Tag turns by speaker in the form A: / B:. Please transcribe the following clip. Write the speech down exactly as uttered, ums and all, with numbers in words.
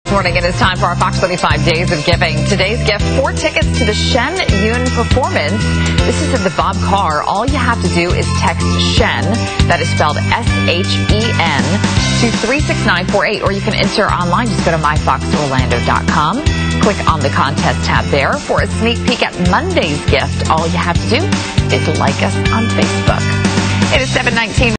A: Morning, it is time for our Fox thirty-five Days of Giving. Today's gift, four tickets to the Shen Yun performance. This is at the Bob Carr. All you have to do is text Shen, that is spelled S H E N, to three six nine four eight, or you can enter online. Just go to my fox orlando dot com. Click on the contest tab there for a sneak peek at Monday's gift. All you have to do is like us on Facebook. It is seven nineteen.